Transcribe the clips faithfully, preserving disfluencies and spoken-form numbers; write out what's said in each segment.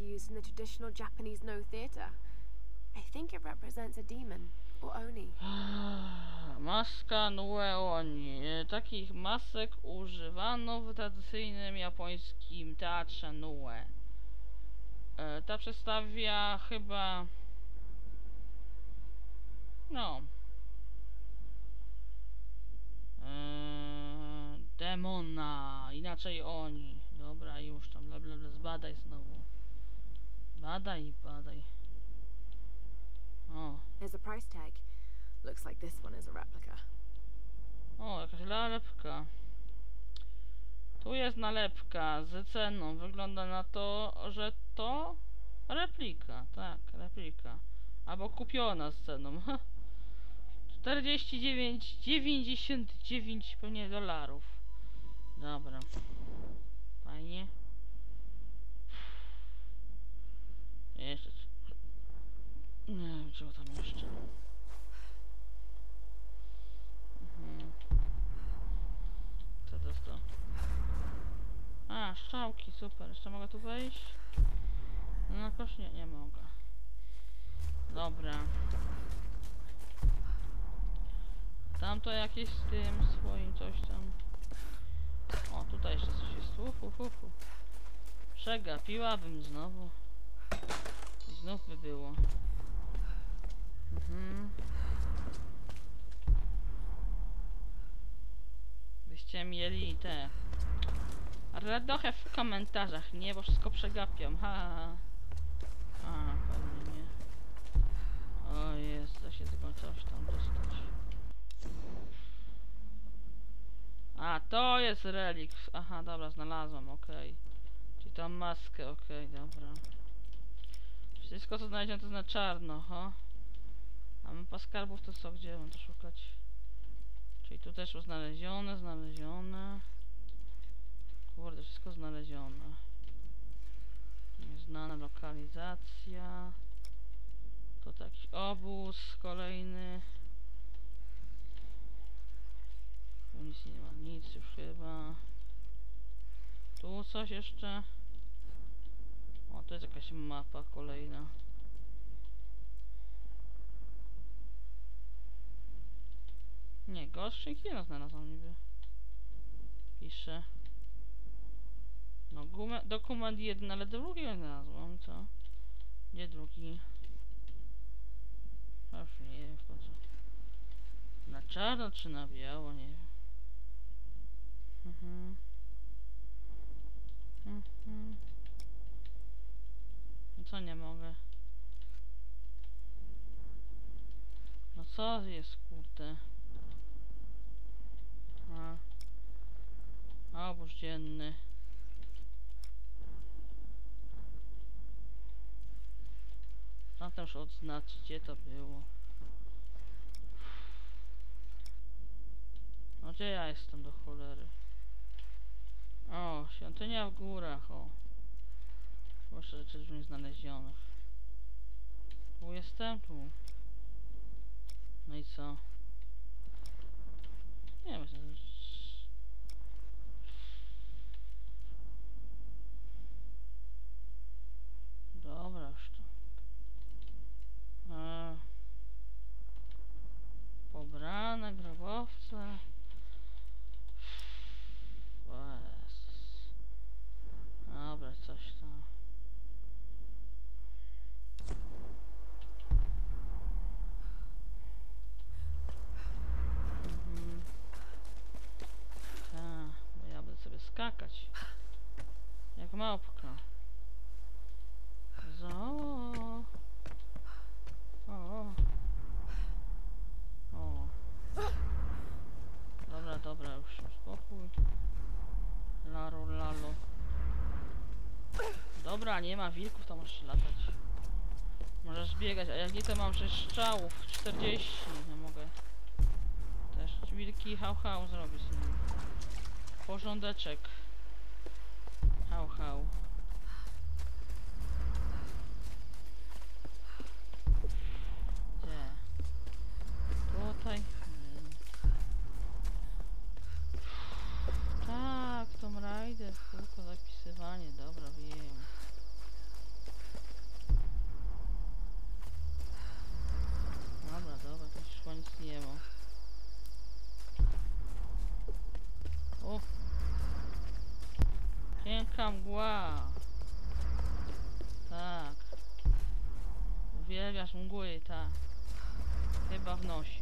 used in the traditional Japanese no theater. I think it represents a demon or oni. Maska Nue Oni. Takich masek używano w tradycyjnym japońskim teatrze Nue. E, ta przedstawia chyba... No... E, demona, inaczej oni. Dobra, już tam, bla bla bla, zbadaj znowu. Badaj, badaj. O. There's a price tag. Looks like this one is a replica. O, jakaś nalepka. Tu jest nalepka z ceną. Wygląda na to, że to replika. Tak, replika. Albo kupiona z ceną. czterdzieści dziewięć dziewięćdziesiąt dziewięć pewnie dolarów. Dobra. Fajnie. Jeszcze. Nie wiem, czego tam jeszcze. Mhm. Co to jest to? A, strzałki, super. Jeszcze mogę tu wejść? No na kosz nie, nie mogę. Dobra. Tam to jakieś z tym swoim coś tam. O, tutaj jeszcze coś jest. Uf, uf, uf. Przegapiłabym znowu. I znów by było. Mhm. Byście mieli te radochę w komentarzach, nie? Bo wszystko przegapiam. Ha, ha, ha. A, pewnie nie. O jest, da się tylko coś tam dostać. A, to jest relikt. Aha, dobra, znalazłam, okej. Okay. Czyli tą maskę, okej, okay, dobra. Wszystko co znajdziemy to jest na czarno, ho. A mapa skarbów to co, gdzie mam to szukać? Czyli tu też znalezione, znalezione. Kurde, wszystko znalezione. Nieznana lokalizacja. To taki obóz kolejny. Tu nic nie ma, nic już chyba. Tu coś jeszcze. O, to jest jakaś mapa kolejna. Nie, gorszy kino znalazłam niby. Pisze. No, dokument jeden, ale drugi znalazłam, co? Gdzie drugi? Aż nie wiem, po co. Na czarno czy na biało, nie wiem. Mhm. Mhm. No co nie mogę? No co jest, kurde? A. Obóz dzienny. Tam też odznaczyć, gdzie to było. No gdzie ja jestem do cholery? O, świątynia w górach, o. Proszę rzeczy już nie znalezionych. Tu jestem, tu. No i co? Nie wiem, co... Dobra już to. Eee. Pobrane grobowce. Jezus. Dobra, coś tam. Mhm. Ta, bo ja będę sobie skakać. Jak małpka. Zo. O. O. Dobra, dobra, już spokój. Laro, lalo. Dobra, nie ma wilków, to możesz latać. Możesz biegać, a jak nie to mam sześć strzałów, czterdzieści, nie mogę. Też wilki hał hał zrobię z nim. Porządeczek. Hał hał. Gdzie? Tutaj. Tak, Tomb Raider, kółko zapisywanie, dobra, wiem. Mgła. Tak. Uwielbiasz mgły, tak. Chyba w nosie.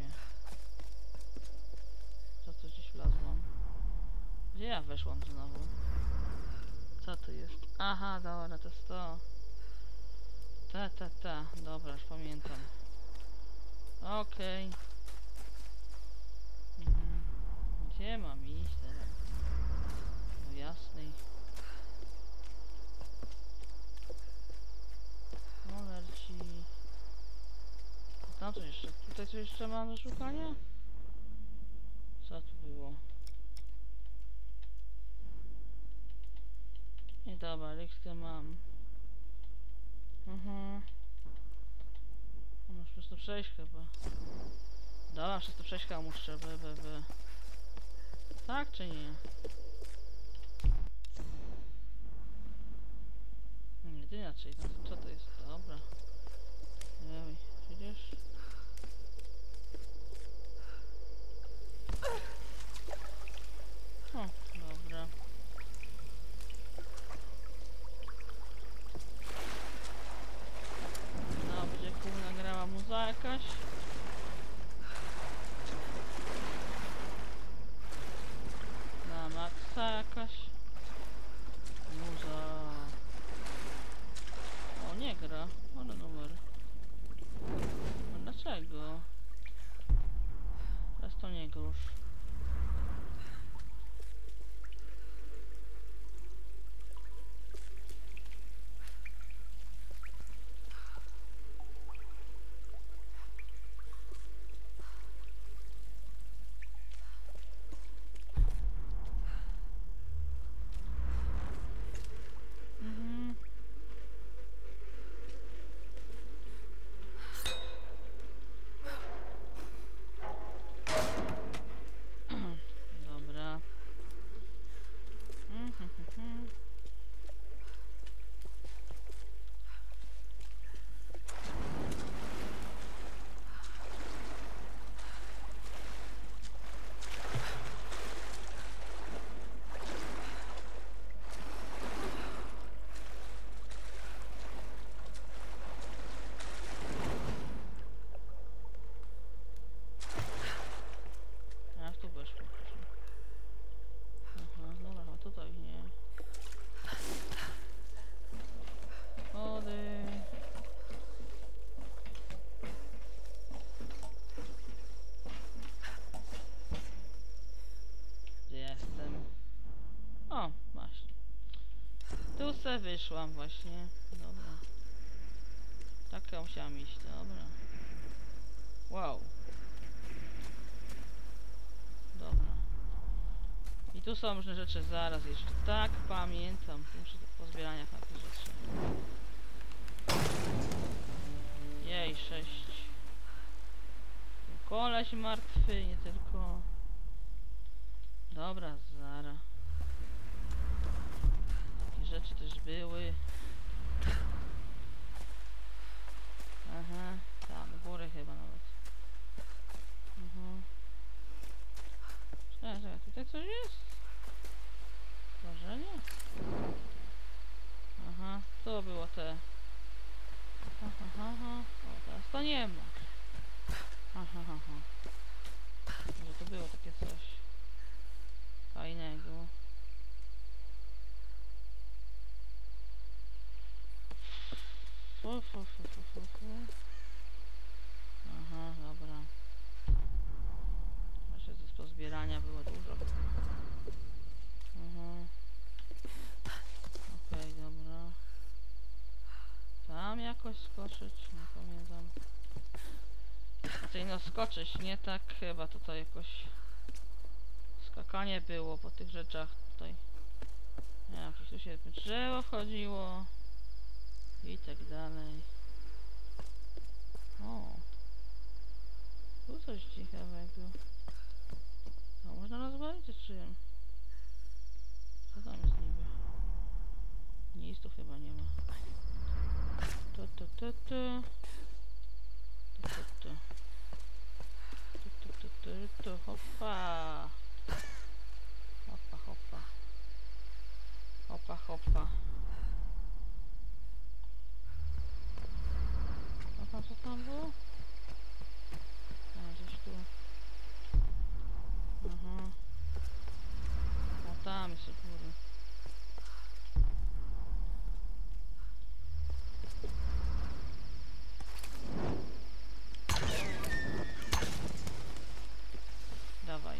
Co tu gdzieś wlazłam? Gdzie ja weszłam znowu? Co to jest? Aha, dobra, to jest to. Ta, ta, ta. Dobra, już pamiętam. Okej. Okay. Mhm. Gdzie mam iść teraz? No jasnej. Molerci. Tam coś jeszcze. Tutaj coś jeszcze mam do szukania? Co tu było? Nie, dobra, likskę mam. Mhm. Masz przez to przejść chyba. Dobra, przez to przejść chyba muszę, by, by, by. Tak czy nie? Nie, inaczej, no, co to jest? Dobra. Nie wiem, widzisz? O, dobra. No, będzie kurna grała muza jakaś. Na maksa jakaś. Muza. O, nie gra. Ale numer. A dlaczego? Teraz to nie grusz. Dobra. A tu weszło. Aha, dobra, a tutaj nie. Chody. Gdzie jestem? O, właśnie. Tu se wyszłam właśnie. Dobra. Tak ja musiałam iść, dobra. Wow. Dobra. I tu są różne rzeczy, zaraz jeszcze. Tak, pamiętam. Muszę po zbieraniach na te rzeczy. Jej, sześć. Koleś martwy, nie tylko. Dobra, zara. Takie rzeczy też były. Aha, tam, do góry chyba nawet. Mhm. Czekaj, czekaj, tutaj coś jest? Stworzenie? Aha, to było te. Aha, aha, o, teraz to nie ma. Aha, aha. Może to było takie coś fajnego. Fu, fu, fu, fu, fu, fu. Aha, dobra. Właśnie z pozbierania było dużo. Mhm. Okej, okay, dobra. Tam jakoś skoczyć? Nie pamiętam. Znaczy no skoczyć, nie tak chyba tutaj jakoś skakanie było po tych rzeczach tutaj. Nie wiem, tu się drzewo wchodziło i tak dalej. O, tu coś ciekawego. A można rozwalić czy czym? Co tam jest niby? Nic tu chyba nie ma. Tu, tu, tu, tu. Tu, tu, tu. Tu, tu, tu, tu, tu. Hopa. Hopa, hopa. Hopa, hopa. znowu? A, gdzieś tu. Aha. O, tam jest u góry. Dawaj.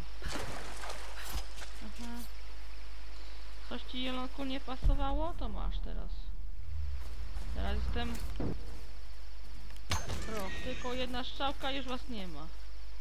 Aha. Coś ci, Jelonku, nie pasowało? To masz teraz. Teraz jestem... Rok, tylko jedna strzałka, już was nie ma.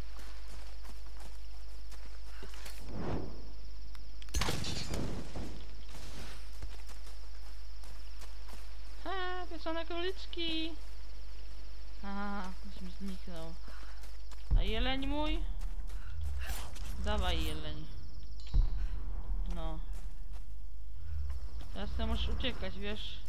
Ha, pieczone króliczki. Aha, już mi zniknął. A jeleń mój? Dawaj, jeleń. No. Teraz ty możesz uciekać, wiesz?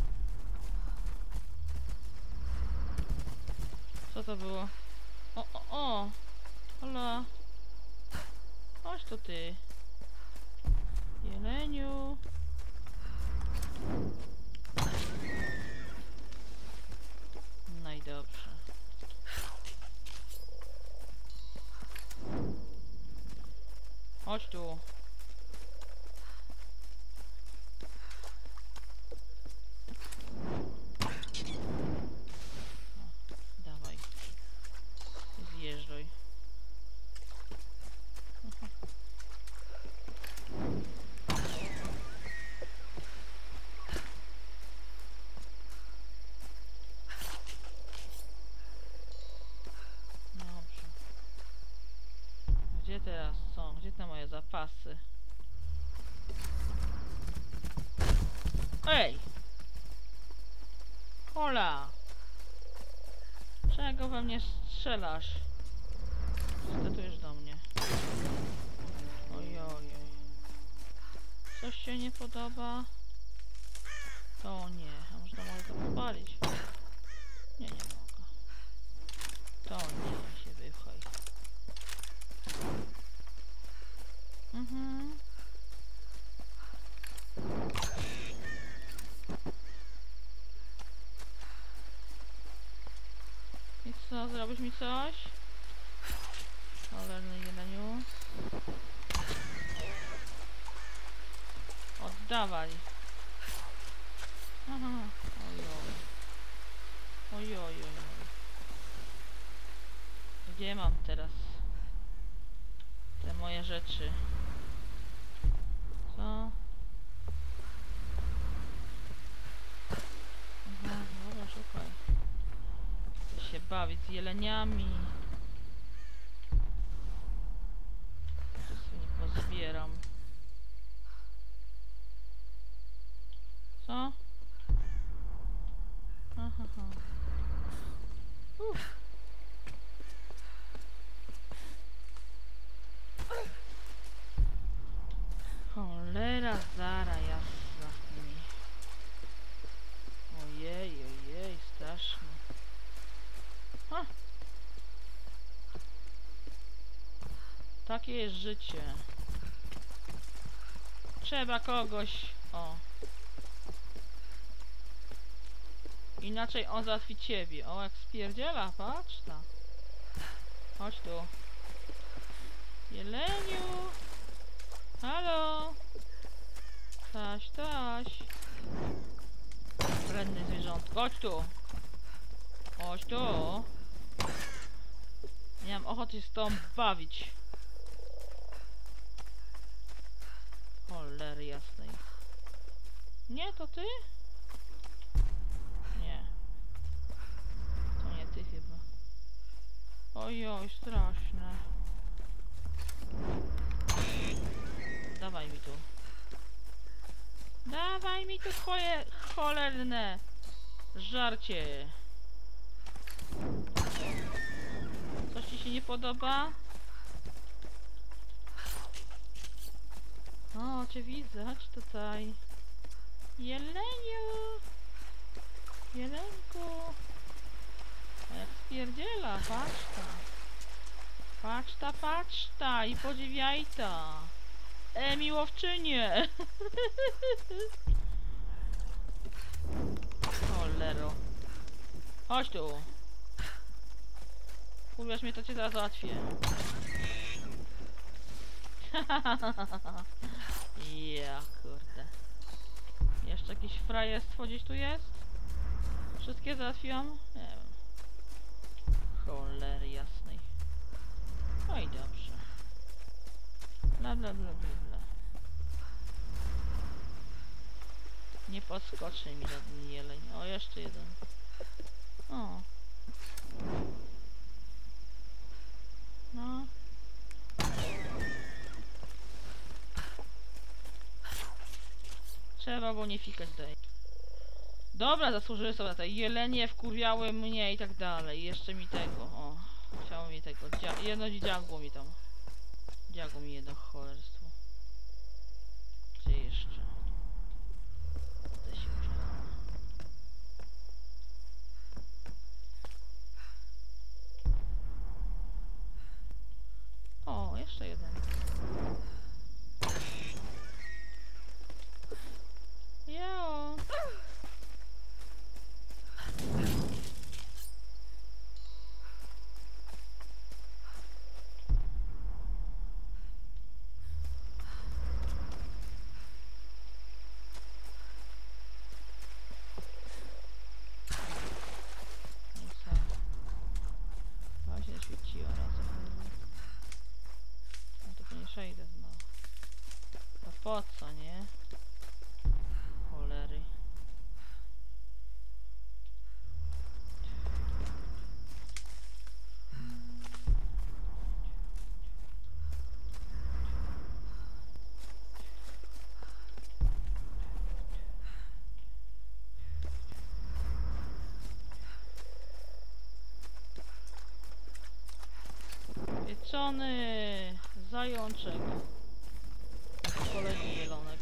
Co to było? O, o, o! Hola! Chodź tu ty! Jeleniu! No i dobrze. Chodź tu! Dawaj. Zjeżdżaj. Dobrze. Gdzie teraz są? Gdzie te moje zapasy? Ej! Hola! Czego we mnie strzelasz? Statujesz do mnie. Ojoj. Coś się nie podoba? To nie. A może to mogę to popalić? Nie, nie mogę. To nie, się wypchaj. Mhm. I co, zrobisz mi coś? Cholerny jeleniu. Oddawaj. Aha. Ojoj. Ojoj, ojoj. Gdzie mam teraz te moje rzeczy? Co? Aha, dobra, szukaj. Chcę się bawić z jeleniami. To sobie nie pozbieram. Co? Aha, aha. Uff. Cholera zara jasna mi. Ojej, ojej, strasznie. Ha. Takie jest życie. Trzeba kogoś... O. Inaczej on załatwi ciebie. O, jak spierdziela, patrz tam. Chodź tu. Jeleniu! Halo! Taś, taś! Wredny zwierzątko. Chodź tu! Chodź tu! Nie mam ochoty się z tobą bawić. Cholery jasnej. Nie, to ty? Nie. To nie ty chyba. Ojoj, straszne. Dawaj mi tu. Dawaj mi tu twoje cholerne żarcie. Coś ci się nie podoba? O, cię widzę, chodź tutaj. Jeleniu! Jelenku! A jak spierdziela, patrz ta. Patrz ta, patrz ta i podziwiaj ta. E, miłowczynie! Cholero. Chodź tu. Wkurwiasz mnie, to cię zaraz załatwię. Ja kurde. Jeszcze jakieś frajerstwo gdzieś tu jest? Wszystkie załatwiłam? Nie wiem. Cholery jasnej. No i dobrze. Bla bla bla bla bla. Nie podskoczy mi żaden jeleń. O, jeszcze jeden. O. No. Trzeba było nie fikać dalej. Dobra, zasłużyły sobie na to. Jelenie wkurwiały mnie i tak dalej. Jeszcze mi tego. O. Chciało mi tego. Dzia jedno dziagło mi tam. Dziagło mi jedno cholerstwo. Gdzie jeszcze? Te się użerała. O, jeszcze jeden. Jeo. Świeciło razem. No to nie przejdę znowu. To po co, nie? Cholery. Pieczony zajączek. Kolejny zielonek.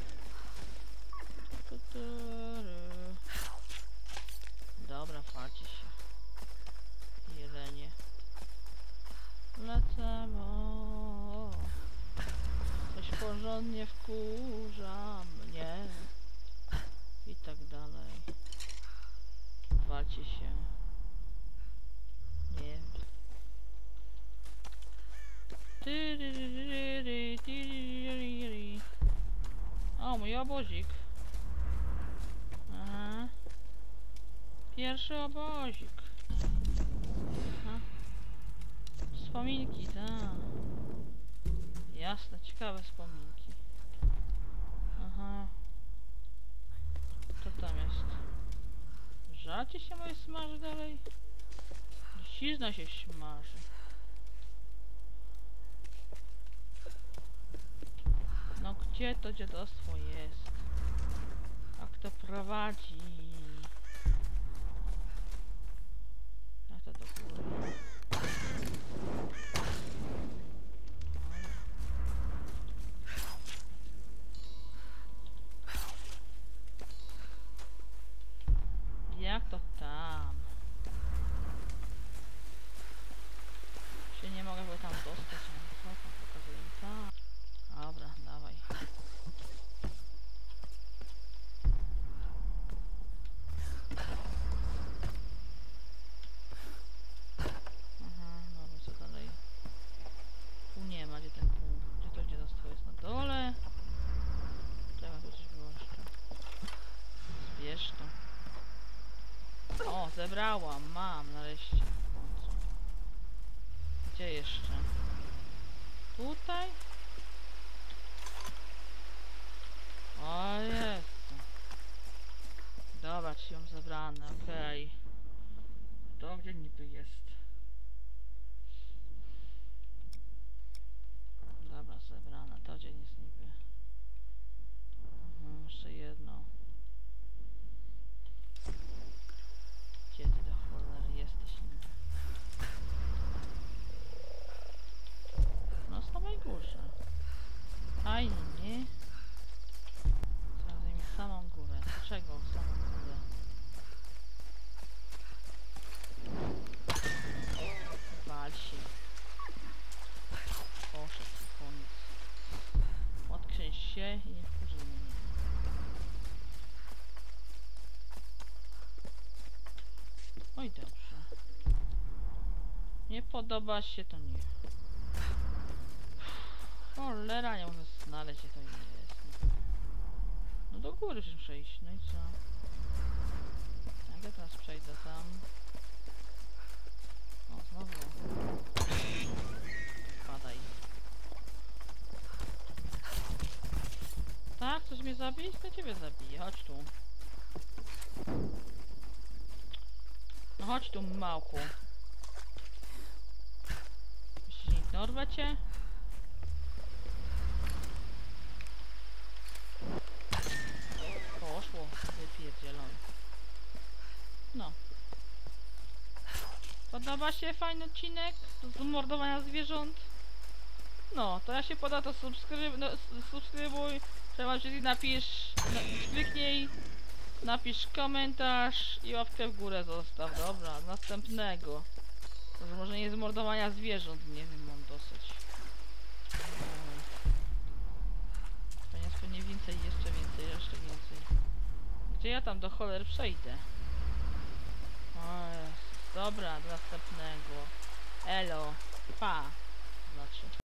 Dobra, falcie się. Jelenie. Lecę, bo coś porządnie wkurza mnie. I tak dalej. Walcie się. Nie wiem. O, mój obozik. Aha. Pierwszy obozik. Aha. Wspominki, tak. Jasne, ciekawe wspominki. Aha. Co tam jest? Żarcie się moje smaży dalej? Dzisizna się smaży. No gdzie to dziadostwo jest? A kto prowadzi? Jak to do góry? Jak to tam? Się nie mogę by tam dostać. Co tam pokazuje? Tak. Dobra, dawaj. Aha, dobra, co dalej? Tu nie ma, gdzie ten punkt? Gdzie to dziadostwo jest? Na dole? Czekaj, tu coś było jeszcze. Zbierz to. O, zebrałam, mam nareszcie. W końcu. Gdzie jeszcze? Tutaj? O jest. Dobra, czy ją zebrane, okej. Okay. To gdzie niby jest? Dobra, zebrane, to gdzie jest niby? Mhm, jeszcze jedno. Gdzie ty do cholery jesteś niby? No z samej górze. Fajnie, nie? Zajmij samą górę. Dlaczego samą górę? podoba się, to nie. Cholera, nie mogę znaleźć, gdzie to jest. No do góry już muszę iść, no i co? Jak ja teraz przejdę tam? O, znowu. Padaj. Tak? Chcesz mnie zabić? To ciebie zabiję. Chodź tu. No chodź tu, małku. Myślisz, nie ignorowę cię? Poszło. Wypierdzielony. No. Podoba się fajny odcinek z mordowania zwierząt? No, to jak się poda, to subskryb no, subskrybuj, trzeba czyli napisz, na, kliknij, napisz komentarz i łapkę w górę zostaw. Dobra, następnego. Może, może nie z mordowania zwierząt, nie wiem, mam dosyć. Pewnie pewnie więcej, jeszcze więcej, jeszcze więcej. Gdzie ja tam do cholery przejdę? O Jezus. Dobra, do następnego. Elo, pa. Znaczy.